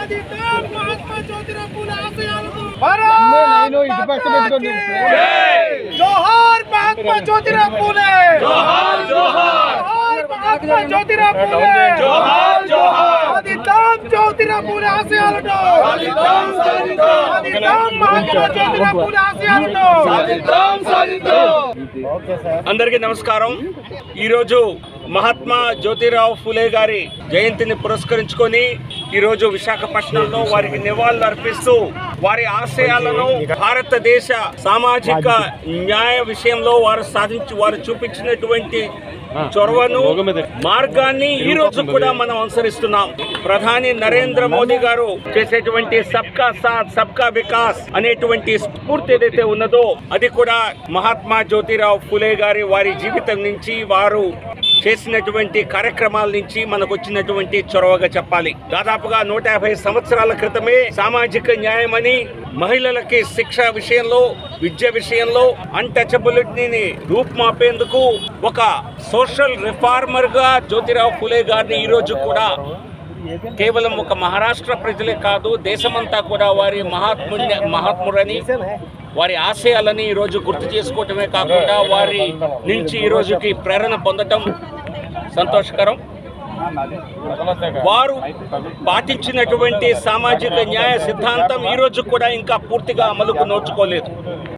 महात्मा ज्योतिराव फुले आशयाలను जोहार महात्मा ज्योतिराव फुले, जोहार जोहार महात्मा ज्योतिराव फुले, जोहार जोहार आदित्य ज्योतिराव फुले आशयाలను సాధిద్దాం సాధిద్దాం महात्मा ज्योतिराव फुले आशयाలను సాధిద్దాం సాధిద్దాం। అందరికీ నమస్కారం। ఈ రోజు మహాత్మా జ్యోతిరావు ఫులే గారి జయంతిని పురస్కరించుకొని ఈ రోజు విశాఖపట్నంలో వారికి నివాళులు అర్పిస్తూ వారి ఆశయాలను భారతదేశ సామాజిక న్యాయ విషయంలో వారు చూపించినటువంటి చొరవను మార్గాన్ని ఈ రోజు కూడా మనం అనుసరిస్తున్నాం। ప్రధాని నరేంద్ర మోదీ గారు చేసేటువంటి సబ్కా సాత్ సబ్కా వికాస్ అనేటువంటి స్ఫూర్తి ఏదైతే ఉన్నదో అది కూడా మహాత్మా జ్యోతిరావు ఫులే గారి వారి జీవితం నుంచి వారు చేసినటువంటి కార్యక్రమాల నుంచి మనకు వచ్చినటువంటి చొరవగా చెప్పాలి। దాదాపుగా 150 సంవత్సరాల క్రితమే సామాజిక న్యాయమని మహిళలకి శిక్ష విషయంలో విద్య విషయంలో అన్టచబిలిటీని రూపుమాపేందుకు ఒక సోషల్ రిఫార్మర్ గా జ్యోతిరావు ఫులే గారిని ఈ రోజు కూడా కేవలం ఒక మహారాష్ట్ర ప్రజలే కాదు దేశమంతా కూడా వారి మహాత్మురని వారి ఆశయాలని ఈ రోజు గుర్తు చేసుకోవటమే కాకుండా వారి నుంచి ఈ రోజుకి ప్రేరణ పొందటం సంతోషకరం। వారు పాటించినటువంటి సామాజిక న్యాయ సిద్ధాంతం ఈ రోజు కూడా ఇంకా పూర్తిగా అమలుకు నోచుకోలేదు।